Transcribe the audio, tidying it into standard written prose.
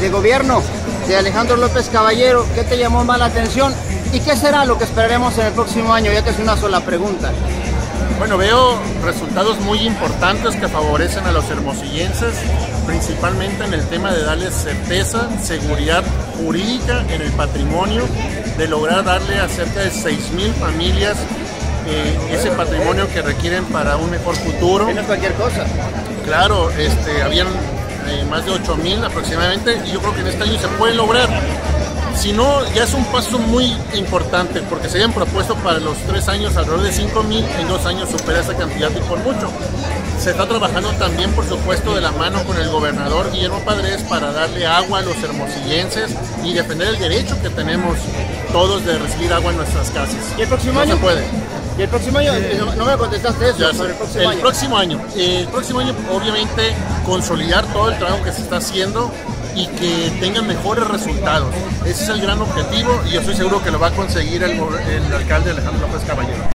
de gobierno de Alejandro López Caballero, ¿qué te llamó más la atención? ¿Y qué será lo que esperaremos en el próximo año? Ya que es una sola pregunta. Bueno, veo resultados muy importantes que favorecen a los hermosillenses, principalmente en el tema de darles certeza, seguridad jurídica en el patrimonio, de lograr darle a cerca de 6,000 familias ese patrimonio que requieren para un mejor futuro. No es cualquier cosa. Claro, habían más de 8,000 aproximadamente, y yo creo que en este año se puede lograr. Si no, ya es un paso muy importante, porque se habían propuesto para los 3 años alrededor de 5,000, en 2 años supera esa cantidad y por mucho. Se está trabajando también, por supuesto, de la mano con el gobernador Guillermo Padres para darle agua a los hermosillenses y defender el derecho que tenemos todos de recibir agua en nuestras casas. ¿Y el próximo año? No se puede. ¿Y el próximo año? No me contestaste eso. Sobre el próximo año. El próximo año, obviamente, consolidar todo el trabajo que se está haciendo y que tengan mejores resultados. Ese es el gran objetivo y yo estoy seguro que lo va a conseguir el alcalde Alejandro López Caballero.